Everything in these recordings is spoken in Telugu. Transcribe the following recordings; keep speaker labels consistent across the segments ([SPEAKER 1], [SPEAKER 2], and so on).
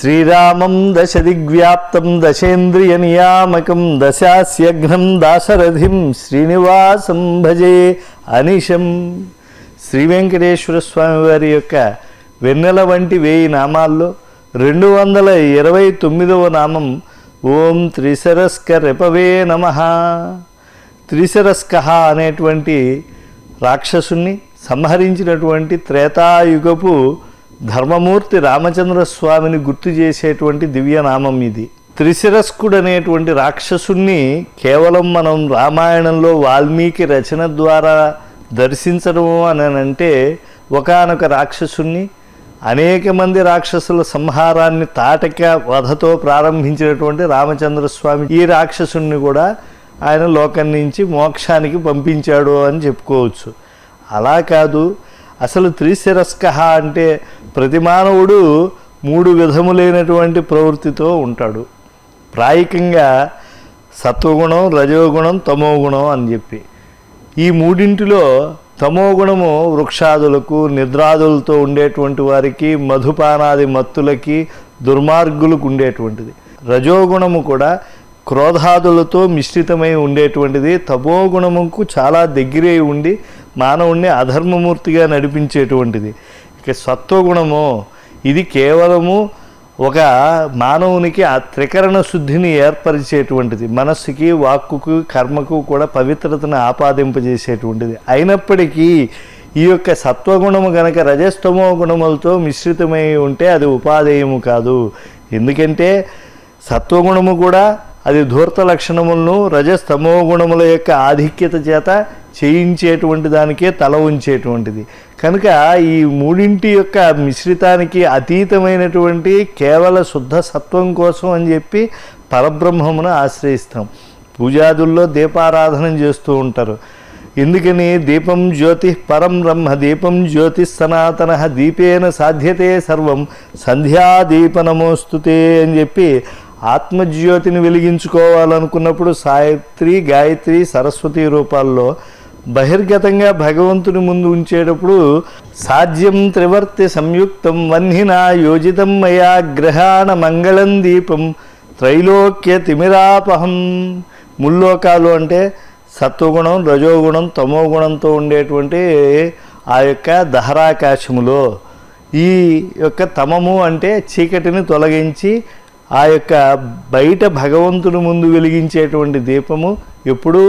[SPEAKER 1] శ్రీరామం దశదిగ్వ్యాప్తం దశేంద్రియ నియామకం దశాస్యఘ్నం దాశరథిం శ్రీనివాసం భజే అనిశం. శ్రీ వెంకటేశ్వర స్వామి వారి యొక్క వెన్నెల వంటి 1000 నామాల్లో 229వ నామం ఓం త్రిశరస్క రిపవే నమః. త్రిశరస్క అనేటువంటి రాక్షసుని సంహరించినటువంటి త్రేతాయుగపు ధర్మమూర్తి రామచంద్రస్వామిని గుర్తు చేసేటువంటి దివ్యనామం ఇది. త్రిశిరస్కుడు అనేటువంటి రాక్షసుణ్ణి కేవలం మనం రామాయణంలో వాల్మీకి రచన ద్వారా దర్శించడము అని అంటే ఒకానొక రాక్షసుణ్ణి అనేక మంది రాక్షసుల సంహారాన్ని తాటక వధతో ప్రారంభించినటువంటి రామచంద్రస్వామి ఈ రాక్షసుణ్ణి కూడా ఆయన లోకం నుంచి మోక్షానికి పంపించాడు అని చెప్పుకోవచ్చు. అలా కాదు, అసలు త్రిశిరస్క అంటే ప్రతి మానవుడు 3 విధములైనటువంటి ప్రవృత్తితో ఉంటాడు. ప్రాయికంగా సత్వగుణం, రజోగుణం, తమోగుణం అని చెప్పి ఈ మూడింటిలో తమోగుణము వృక్షాదులకు నిద్రాదులతో ఉండేటువంటి వారికి, మధుపానాది మత్తులకి, దుర్మార్గులకు ఉండేటువంటిది. రజోగుణము కూడా క్రోధాదులతో మిశ్రితమై ఉండేటువంటిది. తమోగుణముకు చాలా దగ్గరే ఉండి మానవుణ్ణి అధర్మమూర్తిగా నడిపించేటువంటిది. ఇక సత్వగుణము ఇది కేవలము ఒక మానవునికి ఆ త్రికరణ శుద్ధిని ఏర్పరిచేటువంటిది. మనస్సుకి, వాక్కుకు, కర్మకు కూడా పవిత్రతను ఆపాదింపజేసేటువంటిది. అయినప్పటికీ ఈ యొక్క సత్వగుణము గనక రజస్తమో గుణములతో మిశ్రితమై ఉంటే అది ఉపాదేయము కాదు. ఎందుకంటే సత్వగుణము కూడా అది ధూర్త లక్షణములను రజస్తమో గుణముల యొక్క ఆధిక్యత చేత చేయించేటువంటి దానికే తల ఉంచేటువంటిది. కనుక ఈ మూడింటి యొక్క మిశ్రితానికి అతీతమైనటువంటి కేవల శుద్ధ సత్వం కోసం అని చెప్పి పరబ్రహ్మమును ఆశ్రయిస్తాం. పూజాదుల్లో దీపారాధన చేస్తూ ఉంటారు. ఎందుకని? దీపం జ్యోతి పరం బ్రహ్మ, దీపం జ్యోతి సనాతన, దీపేన సాధ్యతే సర్వం, సంధ్యాదీపనమోస్తుతే అని చెప్పి ఆత్మజ్యోతిని వెలిగించుకోవాలనుకున్నప్పుడు సాయత్రి, గాయత్రి, సరస్వతి రూపాల్లో బహిర్గతంగా భగవంతుని ముందు ఉంచేటప్పుడు సాధ్యం త్రివర్తి సంయుక్తం వన్హినా యోజితం మయా గ్రహాణ మంగళం దీపం త్రైలోక్య తిమిరాపహం. ముల్లోకాలు అంటే సత్వగుణం, రజోగుణం, తమోగుణంతో ఉండేటువంటి ఆ యొక్క దహరాకాశములో ఈ యొక్క తమము అంటే చీకటిని తొలగించి ఆ యొక్క బయట భగవంతుని ముందు వెలిగించేటువంటి దీపము ఎప్పుడు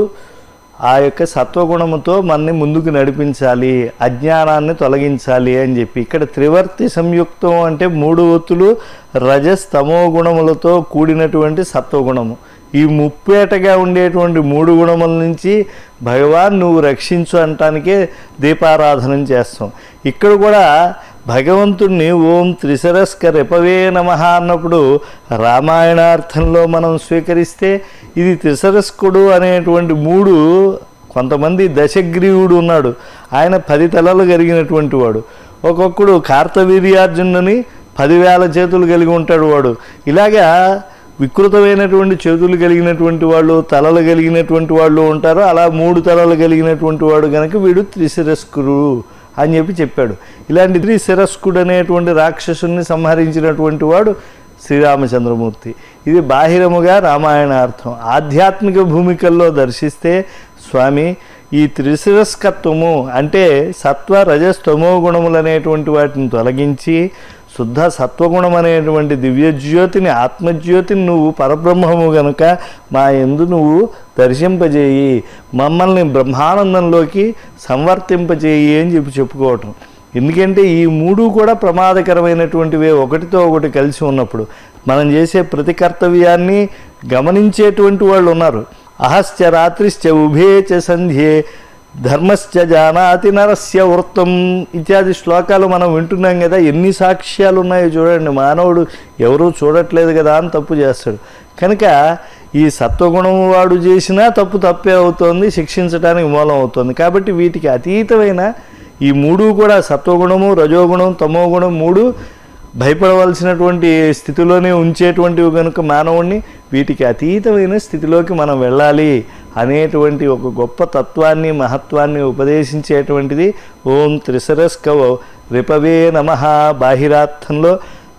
[SPEAKER 1] ఆ యొక్క సత్వగుణముతో మనని ముందుకు నడిపించాలి, అజ్ఞానాన్ని తొలగించాలి అని చెప్పి ఇక్కడ త్రివర్తి సంయుక్తం అంటే 3 ఒత్తులు రజస్ తమో గుణములతో కూడినటువంటి సత్వగుణము. ఈ ముప్పేటగా ఉండేటువంటి 3 గుణముల నుంచి భగవాన్ నువ్వు రక్షించు అంటానికే దీపారాధన చేస్తాం. ఇక్కడ కూడా భగవంతుణ్ణి ఓం త్రిశరస్క రిపవే నమః అన్నప్పుడు రామాయణార్థంలో మనం స్వీకరిస్తే ఇది త్రిశరస్కుడు అనేటువంటి 3 కొంతమంది దశగ్రీవుడు ఉన్నాడు, ఆయన 10 తలలు కలిగినటువంటి వాడు. ఒక్కొక్కడు కార్తవీర్యార్జునుని 10,000 చేతులు కలిగి ఉంటాడు వాడు. ఇలాగా వికృతమైనటువంటి చేతులు కలిగినటువంటి వాళ్ళు, తలలు కలిగినటువంటి వాళ్ళు ఉంటారు. అలా 3 తలలు కలిగినటువంటి వాడు కనుక వీడు త్రిశిరస్కుడు అని చెప్పి చెప్పాడు. ఇలాంటి త్రిశిరస్కుడు అనేటువంటి రాక్షసుని సంహరించినటువంటి వాడు శ్రీరామచంద్రమూర్తి. ఇది బాహిరముగా రామాయణార్థం. ఆధ్యాత్మిక భూమికల్లో దర్శిస్తే స్వామి ఈ త్రిశిరస్కత్వము అంటే సత్వ రజస్తమో గుణములు అనేటువంటి వాటిని తొలగించి శుద్ధ సత్వగుణం అనేటువంటి దివ్యజ్యోతిని, ఆత్మజ్యోతిని నువ్వు పరబ్రహ్మము గనుక మా యందు నువ్వు దర్శింపజేయి, మమ్మల్ని బ్రహ్మానందంలోకి సంవర్తింపజేయి అని చెప్పుకోవటం. ఎందుకంటే ఈ 3 కూడా ప్రమాదకరమైనటువంటివే. ఒకటితో ఒకటి కలిసి ఉన్నప్పుడు మనం చేసే ప్రతి కర్తవ్యాన్ని గమనించేటువంటి వాళ్ళు ఉన్నారు. అహశ్చ రాత్రిశ్చ ఉభే చ సంధ్యే ధర్మశ్చ జానాతి నరస్య వృత్తం ఇత్యాది శ్లోకాలు మనం వింటున్నాం కదా. ఎన్ని సాక్ష్యాలు ఉన్నాయో చూడండి. మానవుడు ఎవరూ చూడట్లేదు కదా అని తప్పు చేస్తాడు. కనుక ఈ సత్వగుణం వాడు చేసినా తప్పే అవుతోంది, శిక్షించడానికి మూలం అవుతుంది. కాబట్టి వీటికి అతీతమైన ఈ 3 కూడా సత్వగుణము, రజోగుణం, తమోగుణం 3 భయపడవలసినటువంటి స్థితిలోనే ఉంచేటువంటివి కనుక మానవుణ్ణి వీటికి అతీతమైన స్థితిలోకి మనం వెళ్ళాలి అనేటువంటి ఒక గొప్ప తత్వాన్ని, మహత్వాన్ని ఉపదేశించేటువంటిది ఓం త్రిశరస్క రిపవే నమః. బాహిరార్థంలో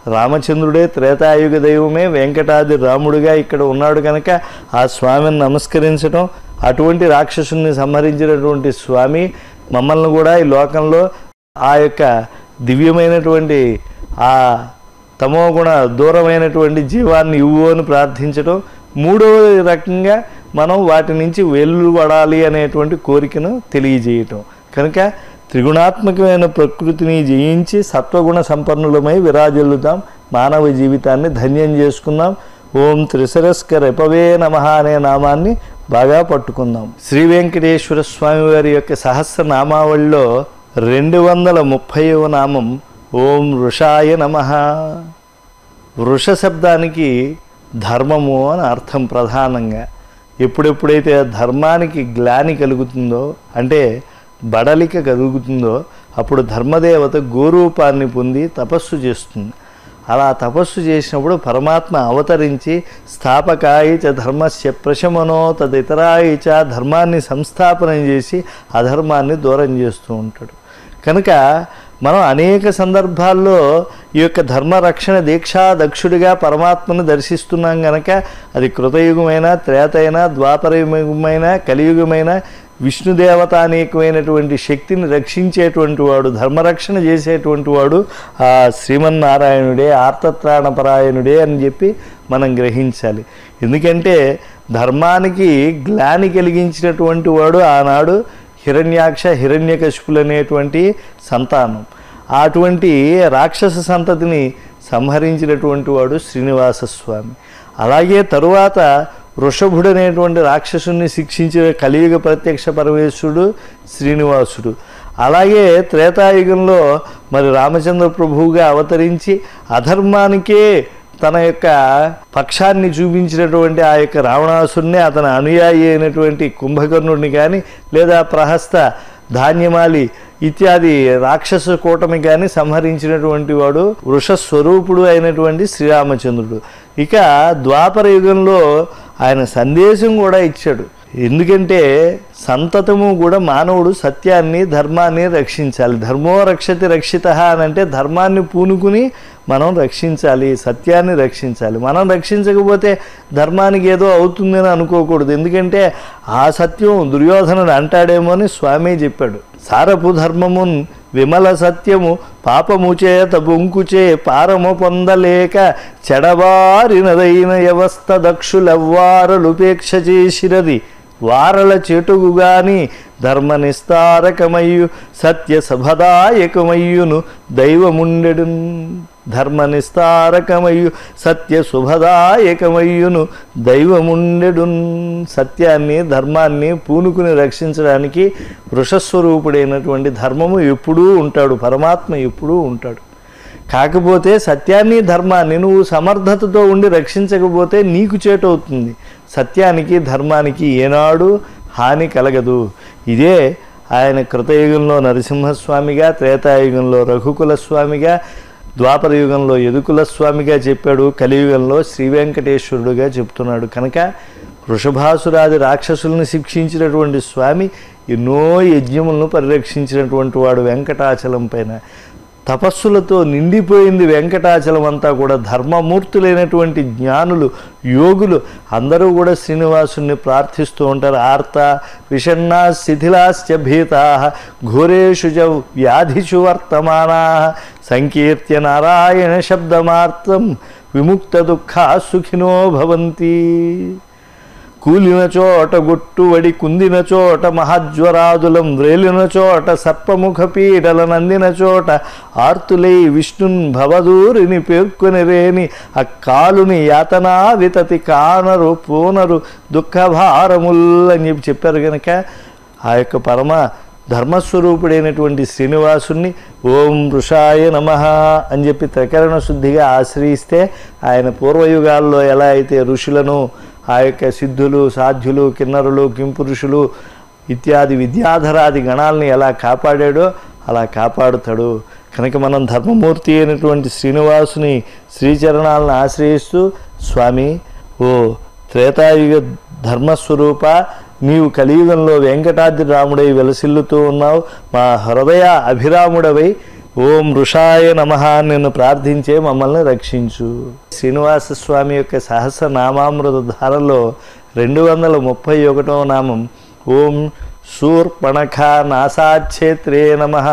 [SPEAKER 1] రామచంద్రుడే త్రేతాయుగ దైవమే వెంకటాది రాముడిగా ఇక్కడ ఉన్నాడు కనుక ఆ స్వామిని నమస్కరించడం, అటువంటి రాక్షసుని సంహరించినటువంటి స్వామి మమ్మల్ని కూడా ఈ లోకంలో ఆ యొక్క దివ్యమైనటువంటి ఆ తమోగుణ దూరమైనటువంటి జీవాన్ని ఇవ్వు అని ప్రార్థించడం, మూడవ రకంగా మనం వాటి నుంచి వెలువడాలి అనేటువంటి కోరికను తెలియజేయటం. కనుక త్రిగుణాత్మకమైన ప్రకృతిని జయించి సత్వగుణ సంపన్నులమై విరాజిల్లుతాం, మానవ జీవితాన్ని ధన్యం చేసుకుందాం. ఓం త్రిశరస్కర రిపవే నమః అనే నామాన్ని బాగా పట్టుకుందాం. శ్రీ వెంకటేశ్వర స్వామి వారి యొక్క సహస్రనామావళిలో 230వ నామం ఓం వృషాయ నమః. వృష శబ్దానికి ధర్మము అని అర్థం. ప్రధానంగా ఎప్పుడెప్పుడైతే ధర్మానికి గ్లాని కలుగుతుందో, అంటే బడలిక కలుగుతుందో, అప్పుడు ధర్మదేవత గోరూపాన్ని పొంది తపస్సు చేస్తుంది. అలా తపస్సు చేసినప్పుడు పరమాత్మ అవతరించి స్థాపకాయ చ ధర్మస్య ప్రశమనో తదితరాయ చ ధర్మాన్ని సంస్థాపనం చేసి అధర్మాన్ని దూరం చేస్తూ ఉంటాడు. కనుక మనం అనేక సందర్భాల్లో ఈ యొక్క ధర్మరక్షణ దీక్షా దక్షుడిగా పరమాత్మను దర్శిస్తున్నాం కనుక అది కృతయుగమైన, త్రేతైన, ద్వాపరయుగమైన, కలియుగమైన విష్ణుదేవత అనేకమైనటువంటి శక్తిని రక్షించేటువంటి వాడు, ధర్మరక్షణ చేసేటువంటి వాడు ఆ శ్రీమన్నారాయణుడే, ఆర్తత్రాణపరాయణుడే అని చెప్పి మనం గ్రహించాలి. ఎందుకంటే ధర్మానికి గ్లాని కలిగించినటువంటి వాడు ఆనాడు హిరణ్యాక్ష, హిరణ్యకశిపులు అనేటువంటి సంతానం. అటువంటి రాక్షస సంతతిని సంహరించినటువంటి వాడు శ్రీనివాస స్వామి. అలాగే తరువాత వృషభుడు అనేటువంటి రాక్షసుని శిక్షించిన కలియుగ ప్రత్యక్ష పరమేశ్వరుడు శ్రీనివాసుడు. అలాగే త్రేతాయుగంలో మరి రామచంద్ర ప్రభువుగా అవతరించి అధర్మానికే తన యొక్క పక్షాన్ని చూపించినటువంటి ఆ యొక్క రావణాసురుని, అతని అనుయాయి అయినటువంటి కుంభకర్ణుడిని కానీ, లేదా ప్రహస్త, ధాన్యమాలి ఇత్యాది రాక్షస కూటమి కానీ సంహరించినటువంటి వాడు వృషస్వరూపుడు అయినటువంటి శ్రీరామచంద్రుడు. ఇక ద్వాపర యుగంలో ఆయన సందేశం కూడా ఇచ్చాడు. ఎందుకంటే సంతతము కూడా మానవుడు సత్యాన్ని, ధర్మాన్ని రక్షించాలి. ధర్మో రక్షతి రక్షిత అని అంటే ధర్మాన్ని పూనుకుని మనం రక్షించాలి, సత్యాన్ని రక్షించాలి. మనం రక్షించకపోతే ధర్మానికి ఏదో అవుతుందని అనుకోకూడదు. ఎందుకంటే ఆ సత్యం దుర్యోధనుడు అంటాడేమో అని స్వామి చెప్పాడు. సారపు ధర్మమున్ విమల సత్యము పాపముచేత బొంకుచే పారము పొందలేక చెడబారినదైన వ్యవస్థ దక్షులెవ్వారలుపేక్ష చేసిరది వారల చెటుగుగాని ధర్మ నిస్తారకమయ్యు సత్య శుభదాయకమయ్యును దైవముండెడు. ధర్మ నిస్తారకమయ్యు సత్య శుభదాయకమయ్యును దైవముండెడు. సత్యాన్ని, ధర్మాన్ని పూనుకుని రక్షించడానికి వృషస్వరూపుడైనటువంటి ధర్మము ఎప్పుడూ ఉంటాడు, పరమాత్మ ఎప్పుడూ ఉంటాడు. కాకపోతే సత్యాన్ని, ధర్మాన్ని నువ్వు సమర్థతతో ఉండి రక్షించకపోతే నీకు చేటవుతుంది. సత్యానికి, ధర్మానికి ఏనాడు హాని కలగదు. ఇదే ఆయన కృతయుగంలో నరసింహస్వామిగా, త్రేతాయుగంలో రఘుకుల స్వామిగా, ద్వాపర యుగంలో యదుకుల స్వామిగా చెప్పాడు. కలియుగంలో శ్రీ వెంకటేశ్వరుడుగా చెప్తున్నాడు. కనుక వృషభాసురాది రాక్షసులను శిక్షించినటువంటి స్వామి ఎన్నో యజ్ఞములను పరిరక్షించినటువంటి వాడు. వెంకటాచలం పైన తపస్సులతో నిండిపోయింది వెంకటాచలం అంతా కూడా. ధర్మమూర్తులైనటువంటి జ్ఞానులు, యోగులు అందరూ కూడా శ్రీనివాసుని ప్రార్థిస్తూ ఉంటారు. ఆర్త విషణ్ణా శిథిలాశ్చ భీతా ఘోరేషు చ వ్యాధిషు వర్తమానా సంకీర్త్య నారాయణ శబ్దమార్తం విముక్త దుఃఖా సుఖినో భవంతి. కూలిన చోట గుట్టువడి కుందిన చోట మహజ్వరాదులం వ్రేలిన చోట సర్పముఖ పీడల నందిన చోట ఆర్తులై విష్ణున్ భవదూరిని పేర్కొని రేని అక్కాలుని యాతనా వితతి కానరు పూనరు దుఃఖభారముల్ అని చెప్పారు. కనుక ఆ యొక్క పరమ ధర్మస్వరూపుడైనటువంటి శ్రీనివాసుని ఓం వృషాయ నమః అని చెప్పి త్రికరణ శుద్ధిగా ఆశ్రయిస్తే ఆయన పూర్వయుగాల్లో ఎలా అయితే ఋషులను, ఆ యొక్క సిద్ధులు, సాధ్యులు, కిన్నరులు, కింపురుషులు ఇత్యాది విద్యాధరాది గణాలని ఎలా కాపాడాడో అలా కాపాడుతాడు. కనుక మనం ధర్మమూర్తి అయినటువంటి శ్రీనివాసుని శ్రీచరణాలను ఆశ్రయిస్తూ, స్వామి ఓ త్రేతాయుగ ధర్మస్వరూప, నీవు కలియుగంలో వెంకటాద్రి రాముడై వెలసిల్లుతూ ఉన్నావు. మా హృదయ అభిరాముడవై ఓం ఋషాయ నమః నిన్ను ప్రార్థించే మమ్మల్ని రక్షించు. శ్రీనివాస స్వామి యొక్క సహస్రనామామృత ధారలో 231వ నామం ఓం శూర్పణఖ నాసాక్షేత్రే నమః.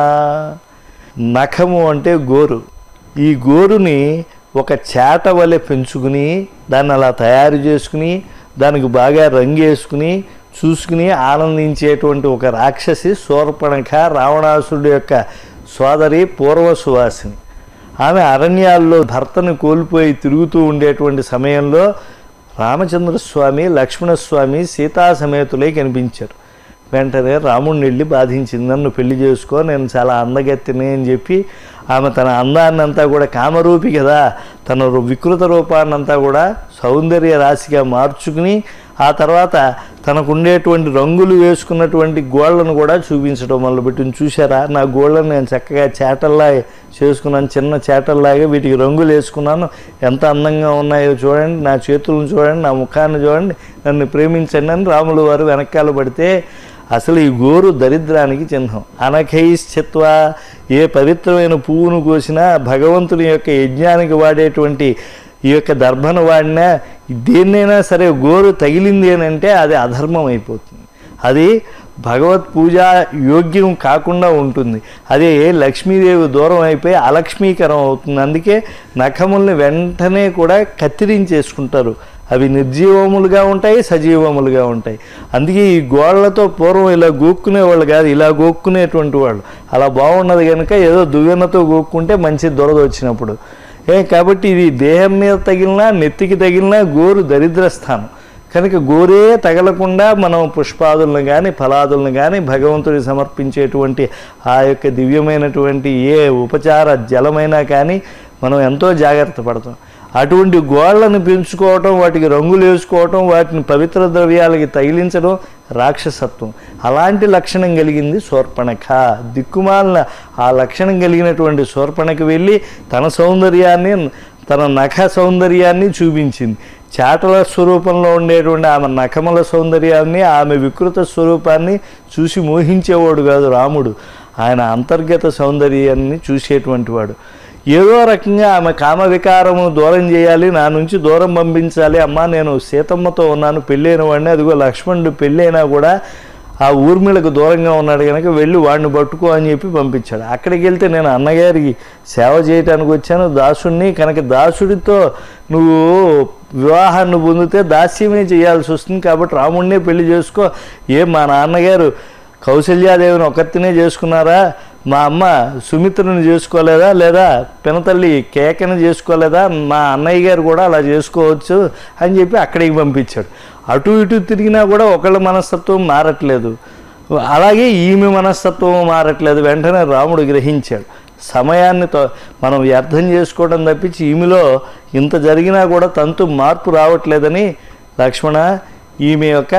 [SPEAKER 1] నఖము అంటే గోరు. ఈ గోరుని ఒక చేట వలె పెంచుకుని దాన్ని అలా తయారు చేసుకుని దానికి బాగా రంగు వేసుకుని చూసుకుని ఆనందించేటువంటి ఒక రాక్షసి శూర్పణఖ, రావణాసురుడు యొక్క సోదరి పూర్వ సువాసిని. ఆమె అరణ్యాల్లో భర్తను కోల్పోయి తిరుగుతూ ఉండేటువంటి సమయంలో రామచంద్రస్వామి, లక్ష్మణస్వామి సీతా సమేతులై కనిపించారు. వెంటనే రాముడిని వెళ్ళి బాధించింది, నన్ను పెళ్లి చేసుకో, నేను చాలా అందగెత్తిని అని చెప్పి ఆమె తన అందాన్నంతా కూడా, కామరూపి కదా, తన వికృత రూపాన్నంతా కూడా సౌందర్య రాశిగా మార్చుకుని ఆ తర్వాత తనకుండేటువంటి రంగులు వేసుకున్నటువంటి గోళ్లను కూడా చూపించడం మొదలుపెట్టింది. చూసారా, నా గోళ్లను నేను చక్కగా చేటల్లా చేసుకున్నాను, చిన్న చేటల్లాగా వీటికి రంగులు వేసుకున్నాను, ఎంత అందంగా ఉన్నాయో చూడండి, నా చేతులను చూడండి, నా ముఖాన్ని చూడండి, నన్ను ప్రేమించండి అని రాములు వారు వెనకాల పడితే అసలు ఈ గోరు దరిద్రానికి చిహ్నం. అనఖైశ్చిత్వ, ఏ పవిత్రమైన పువ్వును కోసినా భగవంతుని యొక్క యజ్ఞానికి వాడేటువంటి ఈ యొక్క దర్భను వాడినా దేన్నైనా సరే గోరు తగిలింది అని అంటే అది అధర్మం అయిపోతుంది, అది భగవత్ పూజ యోగ్యం కాకుండా ఉంటుంది, అదే లక్ష్మీదేవి దూరం అయిపోయి అలక్ష్మీకరం అవుతుంది. అందుకే నఖముల్ని వెంటనే కూడా కత్తిరించేసుకుంటారు. అవి నిర్జీవములుగా ఉంటాయి, సజీవములుగా ఉంటాయి. అందుకే ఈ గోళ్లతో పూర్వం ఇలా గోక్కునేవాళ్ళు కాదు, ఇలా గోక్కునేటువంటి వాళ్ళు. అలా బాగున్నది కనుక ఏదో దువ్వెనతో గోక్కుంటే మంచి దురద వచ్చినప్పుడు. కాబట్టి ఇది దేహం మీద తగిలినా, నెత్తికి తగిలినా గోరు దరిద్ర స్థానం కనుక గోరే తగలకుండా మనం పుష్పాదులను కానీ ఫలాదులను కానీ భగవంతుడికి సమర్పించేటువంటి ఆ యొక్క దివ్యమైనటువంటి ఏ ఉపచార జలమైనా కానీ మనం ఎంతో జాగ్రత్త పడతాం. అటువంటి గోళ్లను పెంచుకోవటం, వాటికి రంగులు వేసుకోవటం, వాటిని పవిత్ర ద్రవ్యాలకి తగిలించడం రాక్షసత్వం. అలాంటి లక్షణం కలిగింది శూర్పణఖ. దిక్కుమాలిన ఆ లక్షణం కలిగినటువంటి శూర్పణఖ వెళ్ళి తన సౌందర్యాన్ని, తన నఖ సౌందర్యాన్ని చూపించింది. చాటల స్వరూపంలో ఉండేటువంటి ఆమె నఖముల సౌందర్యాన్ని, ఆమె వికృత స్వరూపాన్ని చూసి మోహించేవాడు కాదు రాముడు. ఆయన అంతర్గత సౌందర్యాన్ని చూసేటువంటి వాడు. ఏదో రకంగా ఆమె కామ వికారము దూరం చేయాలి, నా నుంచి దూరం పంపించాలి. అమ్మ నేను సీతమ్మతో ఉన్నాను, పెళ్ళైన వాడిని, అదిగో లక్ష్మణుడు పెళ్ళైనా కూడా ఆ ఊర్మిళకు దూరంగా ఉన్నాడు కనుక వెళ్ళి వాడిని పట్టుకో అని చెప్పి పంపించాడు. అక్కడికి వెళ్తే నేను అన్నగారికి సేవ చేయటానికి వచ్చాను, దాసుడిని, కనుక దాసుడితో నువ్వు వివాహాన్ని పొందితే దాస్యమే చేయాల్సి వస్తుంది, కాబట్టి రాముడినే పెళ్లి చేసుకో. మా నాన్నగారు కౌసల్యాదేవిని ఒకరినే చేసుకున్నారా, మా అమ్మ సుమిత్రను చేసుకోలేదా, లేదా పినతల్లి కేకని చేసుకోలేదా, మా అన్నయ్య గారు కూడా అలా చేసుకోవచ్చు అని చెప్పి అక్కడికి పంపించాడు. అటు ఇటు తిరిగినా కూడా ఒకళ్ళ మనస్తత్వం మారట్లేదు, అలాగే ఈమె మనస్తత్వం మారట్లేదు. వెంటనే రాముడు గ్రహించాడు, సమయాన్ని మనం వ్యర్థం చేసుకోవడం తప్పించి ఈమెలో ఇంత జరిగినా కూడా తంతు మార్పు రావట్లేదని, లక్ష్మణ ఈమె యొక్క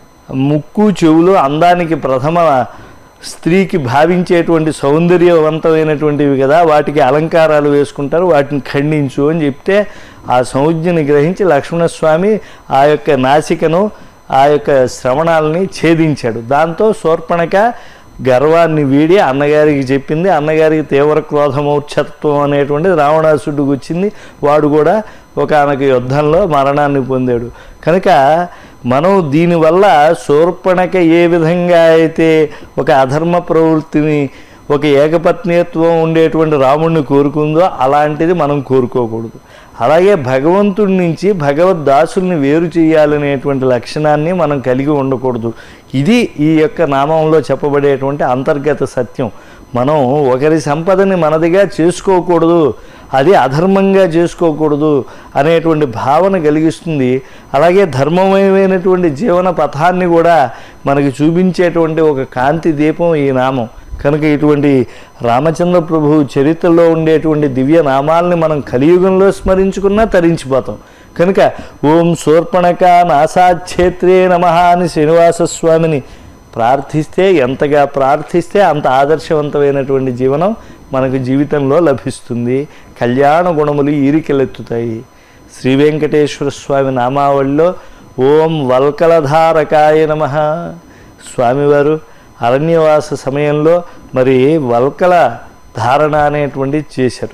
[SPEAKER 1] ముక్కు చెవులు అందానికి ప్రథమ స్త్రీకి భావించేటువంటి సౌందర్యవంతమైనటువంటివి కదా, వాటికి అలంకారాలు వేసుకుంటారు, వాటిని ఖండించు అని చెప్తే ఆ సంజ్ఞని గ్రహించి లక్ష్మణస్వామి ఆ యొక్క నాసికను, ఆ యొక్క శ్రవణాలని ఛేదించాడు. దాంతో శూర్పణఖ గర్వాన్ని వీడి అన్నగారికి చెప్పింది. అన్నగారికి తీవ్ర క్రోధమౌర్ఛత్వం అనేటువంటిది రావణాసుడికి వచ్చింది. వాడు కూడా ఒకానొక యుద్ధంలో మరణాన్ని పొందాడు. కనుక మనం దీనివల్ల శూర్పణఖ ఏ విధంగా అయితే ఒక అధర్మ ప్రవృత్తిని, ఒక ఏకపత్నిత్వం ఉండేటువంటి రాముడిని కోరుకుందో అలాంటిది మనం కోరుకోకూడదు. అలాగే భగవంతుడి నుంచి భగవద్దాసుల్ని వేరు చేయాలనేటువంటి లక్షణాన్ని మనం కలిగి ఉండకూడదు. ఇది ఈ యొక్క నామంలో చెప్పబడేటువంటి అంతర్గత సత్యం. మనం ఒకరి సంపదని మనదిగా చేసుకోకూడదు, అది అధర్మంగా చేసుకోకూడదు అనేటువంటి భావన కలిగిస్తుంది. అలాగే ధర్మమయమైనటువంటి జీవన పథాన్ని కూడా మనకి చూపించేటువంటి ఒక కాంతి దీపం ఈ నామం. కనుక ఇటువంటి రామచంద్ర ప్రభువు చరిత్రలో ఉండేటువంటి దివ్య నామాలని మనం కలియుగంలో స్మరించుకున్నా తరించిపోతాం. కనుక ఓం శూర్పణఖ నాసాక్షేత్రే నమః అని శ్రీనివాస స్వామిని ప్రార్థిస్తే, ఎంతగా ప్రార్థిస్తే అంత ఆదర్శవంతమైనటువంటి జీవనం మనకు జీవితంలో లభిస్తుంది. కళ్యాణ గుణములు ఈరికెలెత్తుతాయి. శ్రీ వెంకటేశ్వర స్వామి నామావళిలో ఓం వల్కలధారకాయ నమః. స్వామివారు అరణ్యవాస సమయంలో మరి వల్కల ధారణ అనేటువంటిది చేశారు.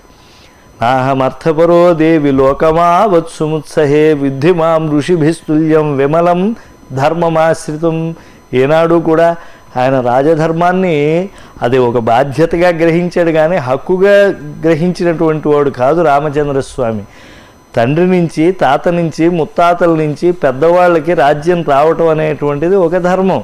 [SPEAKER 1] నాహమర్థపరో దేవి లోకమావత్సుముత్సహే విద్ధి మాం ఋషిభిస్తుల్యం విమలం ధర్మమాశ్రితం. ఏనాడు కూడా ఆయన రాజధర్మాన్ని అది ఒక బాధ్యతగా గ్రహించాడు, కానీ హక్కుగా గ్రహించినటువంటి వాడు కాదు రామచంద్రస్వామి. తండ్రి నుంచి, తాత నుంచి, ముత్తాతల నుంచి పెద్దవాళ్ళకి రాజ్యం రావటం అనేటువంటిది ఒక ధర్మం.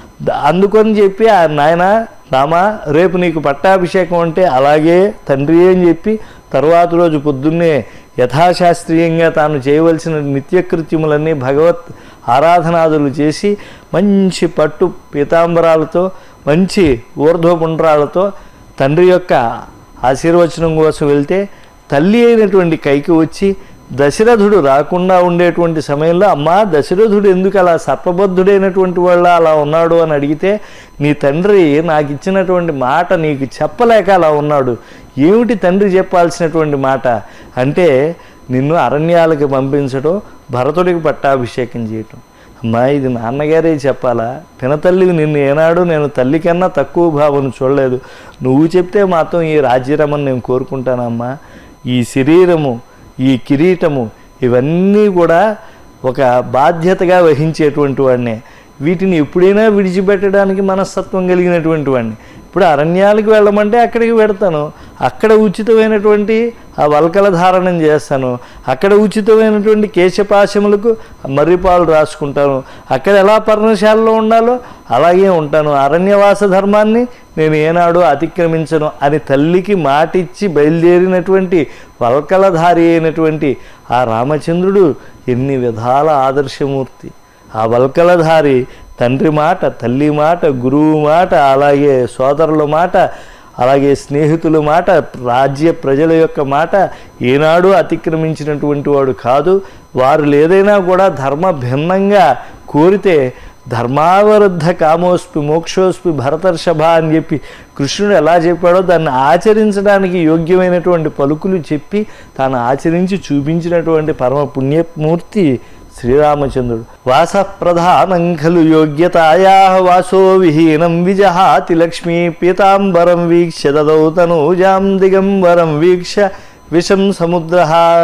[SPEAKER 1] అందుకని చెప్పి ఆ నాయన రామా రేపు నీకు పట్టాభిషేకం అంటే అలాగే తండ్రి అని చెప్పి తర్వాత రోజు పొద్దున్నే యథాశాస్త్రీయంగా తాను చేయవలసిన నిత్యకృత్యములన్నీ భగవత్ ఆరాధనాదులు చేసి మంచి పట్టు పీతాంబరాలతో మంచి ఊర్ధ్వపుండ్రాలతో తండ్రి యొక్క ఆశీర్వచనం కోసం వెళ్తే తల్లి అయినటువంటి కైకి వచ్చి దశరథుడు రాకుండా ఉండేటువంటి సమయంలో అమ్మా దశరథుడు ఎందుకు అలా సర్పబద్ధుడైనటువంటి వాళ్ళ అలా ఉన్నాడు అని అడిగితే నీ తండ్రి నాకు ఇచ్చినటువంటి మాట నీకు చెప్పలేక అలా ఉన్నాడు. ఏమిటి తండ్రి చెప్పాల్సినటువంటి మాట అంటే నిన్ను అరణ్యాలకు పంపించడం, భరతుడికి పట్టాభిషేకం చేయటం. అమ్మా ఇది నాన్నగారే చెప్పాలా? పినతల్లికి నిన్ను ఏనాడు నేను తల్లి కన్నా తక్కువ భావం చూడలేదు. నువ్వు చెప్తే మాత్రం ఈ రాజ్యరమని నేను కోరుకుంటానమ్మా. ఈ శరీరము, ఈ కిరీటము ఇవన్నీ కూడా ఒక బాధ్యతగా వహించేటువంటి వాడినే. వీటిని ఎప్పుడైనా విడిచిపెట్టడానికి మనస్తత్వం కలిగినటువంటి వాడిని. ఇప్పుడు అరణ్యాలకు వెళ్ళమంటే అక్కడికి వెడతాను, అక్కడ ఉచితమైనటువంటి ఆ వల్కల ధారణం చేస్తాను, అక్కడ ఉచితమైనటువంటి కేశపాశములకు మర్రిపాలు రాసుకుంటాను, అక్కడ ఎలా పర్ణశాలలో ఉండాలో అలాగే ఉంటాను. అరణ్యవాస ధర్మాన్ని నేను ఏనాడు అతిక్రమించను అని తల్లికి మాటిచ్చి బయలుదేరినటువంటి వల్కలధారి అయినటువంటి ఆ రామచంద్రుడు ఎన్ని విధాల ఆదర్శమూర్తి. ఆ వల్కలధారి తండ్రి మాట, తల్లి మాట, గురువు మాట, అలాగే సోదరుల మాట, అలాగే స్నేహితుల మాట, రాజ్య ప్రజల యొక్క మాట ఏనాడు అతిక్రమించినటువంటి వాడు కాదు. వారు ఏదైనా కూడా ధర్మ భిన్నంగా కోరితే ధర్మావరుద్ధ కామోస్పి మోక్షోస్పి భరతర్షభ అని చెప్పి కృష్ణుడు ఎలా చెప్పాడో దాన్ని ఆచరించడానికి యోగ్యమైనటువంటి పలుకులు చెప్పి తాను ఆచరించి చూపించినటువంటి పరమ పుణ్యమూర్తి శ్రీరామచంద్రుడు. వాస ప్రధానం ఖలు యోగ్యతాయా వాసో విహీనం విజహాతి లక్ష్మీ పీతాంబరం వీక్ష దదౌ తనూజాం దిగంబరం వీక్ష విషం సముద్ర.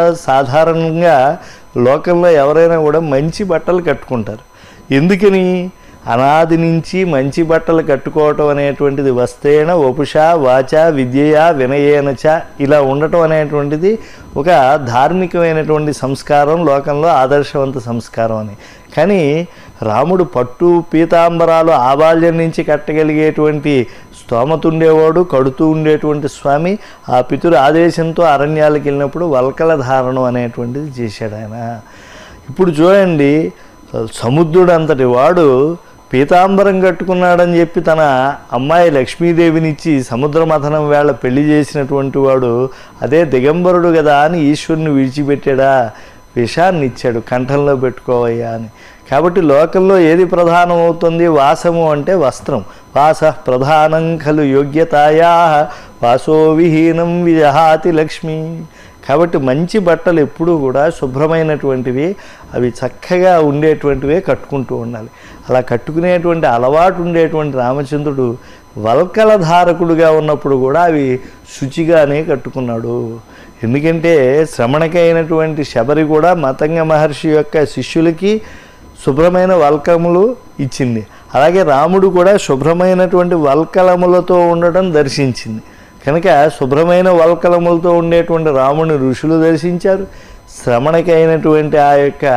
[SPEAKER 1] సాధారణంగా లోకంలో ఎవరైనా కూడా మంచి బట్టలు కట్టుకుంటారు. ఎందుకని? అనాది నుంచి మంచి బట్టలు కట్టుకోవటం అనేటువంటిది వస్తేన వపుష వాచ విద్యయ వినయేనచ ఇలా ఉండటం అనేటువంటిది ఒక ధార్మికమైనటువంటి సంస్కారం, లోకంలో ఆదర్శవంత సంస్కారం అని. కానీ రాముడు పట్టు పీతాంబరాలు ఆబాల్యం నుంచి కట్టగలిగేటువంటి స్తోమత ఉండేవాడు, కడుతూ ఉండేటువంటి స్వామి. ఆ పితురు ఆదేశంతో అరణ్యాలకు వెళ్ళినప్పుడు వల్కల ధారణం అనేటువంటిది చేశాడు ఆయన. ఇప్పుడు చూడండి, సముద్రుడు అంతటి వాడు పీతాంబరం కట్టుకున్నాడని చెప్పి తన అమ్మాయి లక్ష్మీదేవినిచ్చి సముద్ర మథనం వేళ పెళ్లి చేసినటువంటి వాడు అదే దిగంబరుడు కదా అని ఈశ్వరుని విడిచిపెట్టాడా? విషాన్ని ఇచ్చాడు, కంఠంలో పెట్టుకోవయ్యా అని. కాబట్టి లోకంలో ఏది ప్రధానం అవుతుంది? వాసము అంటే వస్త్రం. వాస ప్రధానం ఖలు యోగ్యతాయా వాసో విహీనం విజహాతి లక్ష్మి. కాబట్టి మంచి బట్టలు ఎప్పుడూ కూడా శుభ్రమైనటువంటివి, అవి చక్కగా ఉండేటువంటివే కట్టుకుంటూ ఉండాలి. అలా కట్టుకునేటువంటి అలవాటు ఉండేటువంటి రామచంద్రుడు వల్కల ధారకుడుగా ఉన్నప్పుడు కూడా అవి శుచిగానే కట్టుకున్నాడు. ఎందుకంటే శ్రమణకి అయినటువంటి శబరి కూడా మతంగ మహర్షి యొక్క శిష్యులకి శుభ్రమైన వల్కములు ఇచ్చింది. అలాగే రాముడు కూడా శుభ్రమైనటువంటి వల్కలములతో ఉండటం దర్శించింది. కనుక శుభ్రమైన వల్కలములతో ఉండేటువంటి రాముని ఋషులు దర్శించారు. శ్రమణకి అయినటువంటి ఆ యొక్క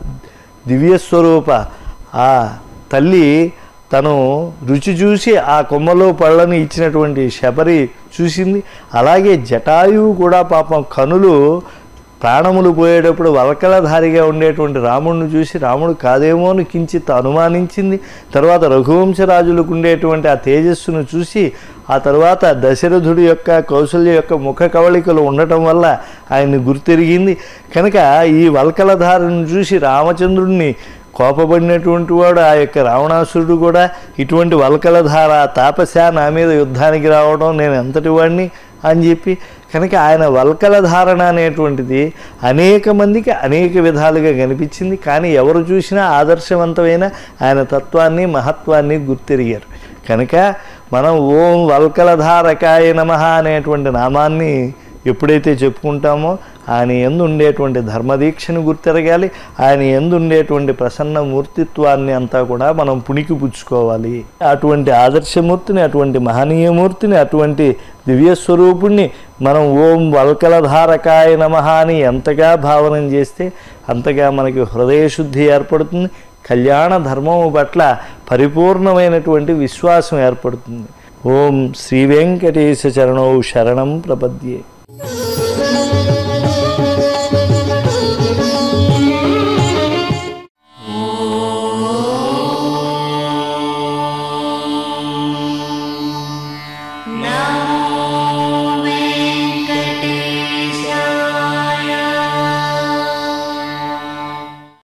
[SPEAKER 1] దివ్యస్వరూప ఆ తల్లి తను రుచి చూసి ఆ కొమ్మలో పళ్ళని ఇచ్చినటువంటి శబరి చూసింది. అలాగే జటాయువు కూడా పాపం కనులు ప్రాణములు పోయేటప్పుడు వల్కలధారిగా ఉండేటువంటి రాముడిని చూసి రాముడు కాదేమో అని కించిత్ అనుమానించింది. తర్వాత రఘువంశరాజులకు ఉండేటువంటి ఆ తేజస్సును చూసి ఆ తర్వాత దశరథుడి యొక్క కౌసల్య యొక్క ముఖ కవళికలు ఉండటం వల్ల ఆయన్ని గుర్తెరిగింది. కనుక ఈ వల్కలధారను చూసి రామచంద్రుడిని కోపబడినటువంటి వాడు ఆ యొక్క రావణాసురుడు కూడా ఇటువంటి వల్కలధార తాపస నా మీద యుద్ధానికి రావడం నేను ఎంతటి వాడిని అని చెప్పి, కనుక ఆయన వల్కల ధారణ అనేటువంటిది అనేక మందికి అనేక విధాలుగా కనిపించింది. కానీ ఎవరు చూసినా ఆదర్శవంతమైన ఆయన తత్వాన్ని మహత్వాన్ని గుర్తెరిగారు. కనుక మనం ఓం వల్కలధారకాయ నమః అనేటువంటి నామాన్ని ఎప్పుడైతే చెప్పుకుంటామో ఆయన యందు ఉండేటువంటి ధర్మదీక్షను గుర్తెరగాలి, ఆయన యందు ఉండేటువంటి ప్రసన్న మూర్తిత్వాన్ని అంతా కూడా మనం పుణికి పుచ్చుకోవాలి. అటువంటి ఆదర్శమూర్తిని, అటువంటి మహనీయమూర్తిని, అటువంటి దివ్యస్వరూపుణ్ణి మనం ఓం వల్కలధారకాయ నమః అని ఎంతగా భావనం చేస్తే అంతగా మనకి హృదయశుద్ధి ఏర్పడుతుంది, కళ్యాణ ధర్మము పట్ల పరిపూర్ణమైనటువంటి విశ్వాసం ఏర్పడుతుంది. ఓం శ్రీ వెంకటేశ చరణౌ శరణం ప్రపద్యే.